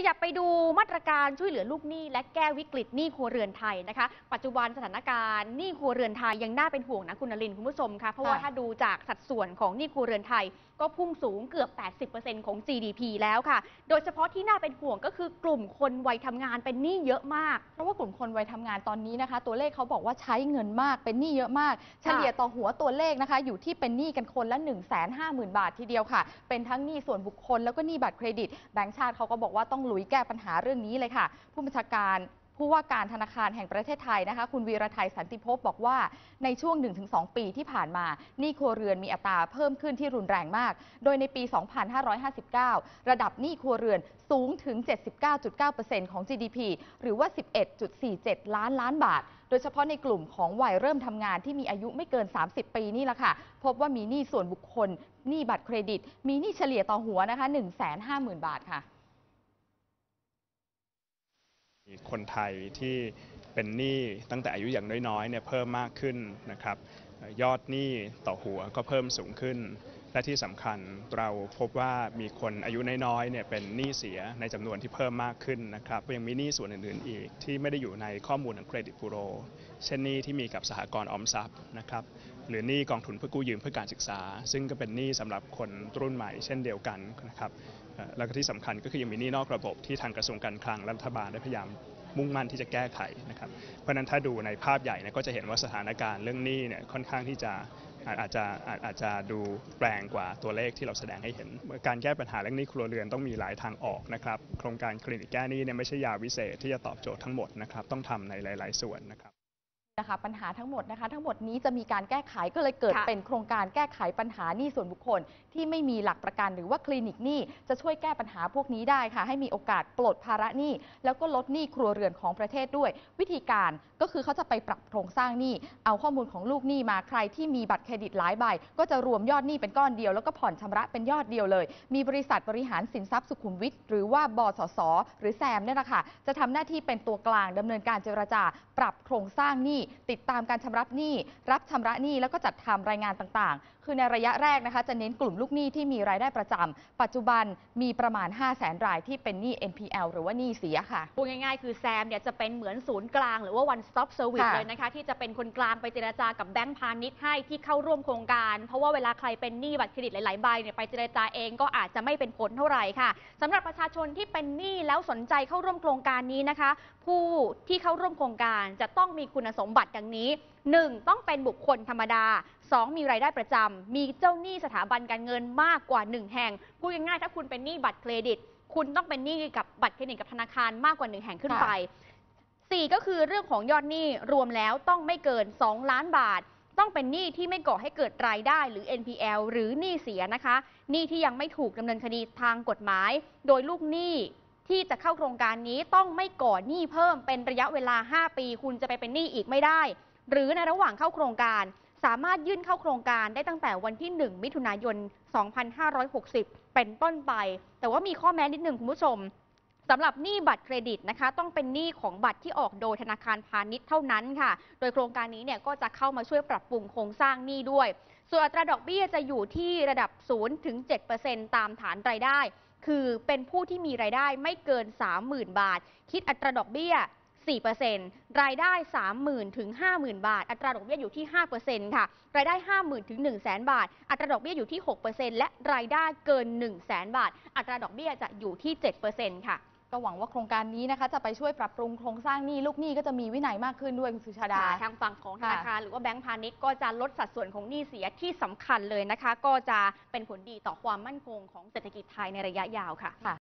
ยับไปดูมาตรการช่วยเหลือลูกหนี้และแก้วิกฤตหนี้ครัวเรือนไทยนะคะปัจจุบันสถานการณ์หนี้ครัวเรือนไทยยังน่าเป็นห่วงนะคุณนรินทร์คุณผู้ชมคะเพราะว่าถ้าดูจากสัดส่วนของหนี้ครัวเรือนไทยก็พุ่งสูงเกือบ 80% ของ GDP แล้วค่ะโดยเฉพาะที่น่าเป็นห่วงก็คือกลุ่มคนวัยทำงานเป็นหนี้เยอะมากเพราะว่ากลุ่มคนวัยทำงานตอนนี้นะคะตัวเลขเขาบอกว่าใช้เงินมากเป็นหนี้เยอะมากเฉลี่ยต่อหัวตัวเลขนะคะอยู่ที่เป็นหนี้กันคนละ 150,000 บาททีเดียวค่ะเป็นทั้งหนี้ส่วนบุคคลแล้วก็หนี้บัตรเครดิตแบงก์ชาติเขาก็บอกว่าต้องลุยแก้ปัญหาเรื่องนี้เลยค่ะผู้ว่าการธนาคารแห่งประเทศไทยนะคะคุณวีรไทยสันติภพบอกว่าในช่วง 1-2 ปีที่ผ่านมาหนี้ครัวเรือนมีอัตราเพิ่มขึ้นที่รุนแรงมากโดยในปี 2559 ระดับหนี้ครัวเรือนสูงถึง 79.9% ของ GDP หรือว่า 11.47 ล้านบาทโดยเฉพาะในกลุ่มของวัยเริ่มทำงานที่มีอายุไม่เกิน 30 ปีนี่แหละค่ะพบว่ามีหนี้ส่วนบุคคลหนี้บัตรเครดิตมีหนี้เฉลี่ยต่อหัวนะคะ 150,000 บาทค่ะคนไทยที่เป็นหนี้ตั้งแต่อายุอย่างน้อยๆเนี่ยเพิ่มมากขึ้นนะครับยอดหนี้ต่อหัวก็เพิ่มสูงขึ้นและที่สำคัญเราพบว่ามีคนอายุน้อยๆเนี่ยเป็นหนี้เสียในจำนวนที่เพิ่มมากขึ้นนะครับยังมีหนี้ส่วนอื่นๆอีกที่ไม่ได้อยู่ในข้อมูลของเครดิตบูโรเช่นหนี้ที่มีกับสหกรณ์ออมทรัพย์นะครับหรือหนี้กองทุนเพื่อกู้ยืมเพื่อการศึกษาซึ่งก็เป็นหนี้สำหรับคนรุ่นใหม่เช่นเดียวกันนะครับแล้วก็ที่สำคัญก็คือยังมีหนี้นอกระบบที่ทางกระทรวงการคลังและรัฐบาลได้พยายามมุ่งมั่นที่จะแก้ไขนะครับเพราะนั้นถ้าดูในภาพใหญ่ก็จะเห็นว่าสถานการณ์เรื่องหนี้เนี่ยค่อนข้างที่จะอาจจะดูแปลงกว่าตัวเลขที่เราแสดงให้เห็นการแก้ปัญหาเรื่องหนี้ครัวเรือนต้องมีหลายทางออกนะครับโครงการคลินิกแก้หนี้เนี่ยไม่ใช่ยาวิเศษที่จะตอบโจทย์ทั้งหมดนะครับต้องทำในหลายๆส่วนนะครับปัญหาทั้งหมดนี้จะมีการแก้ไขก็เลยเกิดเป็นโครงการแก้ไขปัญหาหนี้ส่วนบุคคลที่ไม่มีหลักประกันหรือว่าคลินิกหนี้จะช่วยแก้ปัญหาพวกนี้ได้ค่ะให้มีโอกาสปลดภาระหนี้แล้วก็ลดหนี้ครัวเรือนของประเทศด้วยวิธีการก็คือเขาจะไปปรับโครงสร้างหนี้เอาข้อมูลของลูกหนี้มาใครที่มีบัตรเครดิตหลายใบก็จะรวมยอดหนี้เป็นก้อนเดียวแล้วก็ผ่อนชำระเป็นยอดเดียวเลยมีบริษัทบริหารสินทรัพย์สุขุมวิทหรือว่าบสสหรือแซมเนี่ยนะคะจะทำหน้าที่เป็นตัวกลางดำเนินการเจรจาปรับโครงสร้างหนี้ติดตามการชำระหนี้รับชำระหนี้แล้วก็จัดทำรายงานต่างๆคือในระยะแรกนะคะจะเน้นกลุ่มลูกหนี้ที่มีรายได้ประจำปัจจุบันมีประมาณ 500,000 รายที่เป็นหนี้ NPL หรือว่าหนี้เสียค่ะพูดง่ายๆคือแซมเนี่ยจะเป็นเหมือนศูนย์กลางหรือว่า one stop service เลยนะคะที่จะเป็นคนกลางไปเจรจากับแบงก์พาณิชย์ให้ที่เข้าร่วมโครงการเพราะว่าเวลาใครเป็นหนี้บัตรเครดิตหลายๆใบเนี่ยไปเจรจาเองก็อาจจะไม่เป็นผลเท่าไหร่ค่ะสำหรับประชาชนที่เป็นหนี้แล้วสนใจเข้าร่วมโครงการนี้นะคะผู้ที่เข้าร่วมโครงการจะต้องมีคุณสมบัติดังนี้ 1. ต้องเป็นบุคคลธรรมดา 2. มีรายได้ประจำมีเจ้าหนี้สถาบันการเงินมากกว่า1แห่งพูดง่ายๆถ้าคุณเป็นหนี้บัตรเครดิตคุณต้องเป็นหนี้กับบัตรเครดิตกับธนาคารมากกว่า1แห่งขึ้นไป 4. ก็คือเรื่องของยอดหนี้รวมแล้วต้องไม่เกิน2ล้านบาทต้องเป็นหนี้ที่ไม่ก่อให้เกิดรายได้หรือ NPL หรือหนี้เสียนะคะหนี้ที่ยังไม่ถูกดำเนินคดีทางกฎหมายโดยลูกหนี้ที่จะเข้าโครงการนี้ต้องไม่ก่อหนี้เพิ่มเป็นระยะเวลา5ปีคุณจะไปเป็นหนี้อีกไม่ได้หรือในระหว่างเข้าโครงการสามารถยื่นเข้าโครงการได้ตั้งแต่วันที่1มิถุนายน2560เป็นต้นไปแต่ว่ามีข้อแม้นิดนึงคุณผู้ชมสำหรับหนี้บัตรเครดิตนะคะต้องเป็นหนี้ของบัตรที่ออกโดยธนาคารพาณิชย์เท่านั้นค่ะโดยโครงการนี้เนี่ยก็จะเข้ามาช่วยปรับปรุงโครงสร้างหนี้ด้วยส่วนอัตราดอกเบี้ยจะอยู่ที่ระดับ 0-7% ตามฐานรายได้คือเป็นผู้ที่มีรายได้ไม่เกิน 30,000 บาทคิดอัตราดอกเบี้ย4% รายได้ 30,000 ถึง 50,000 บาทอัตราดอกเบี้ยอยู่ที่ 5% ค่ะรายได้ 50,000 ถึง 100,000 บาทอัตราดอกเบี้ยอยู่ที่ 6% และรายได้เกิน 100,000 บาทอัตราดอกเบี้ยจะอยู่ที่ 7% ค่ะก็หวังว่าโครงการนี้นะคะจะไปช่วยปรับปรุงโครงสร้างหนี้ลูกหนี้ก็จะมีวินัยมากขึ้นด้วยคุณสุชาดาทางฝั่งของธนาคารหรือว่าแบงก์พาณิชย์ก็จะลดสัดส่วนของหนี้เสียที่สำคัญเลยนะคะก็จะเป็นผลดีต่อความมั่นคงของเศรษฐกิจไทยในระยะยาวค่ะ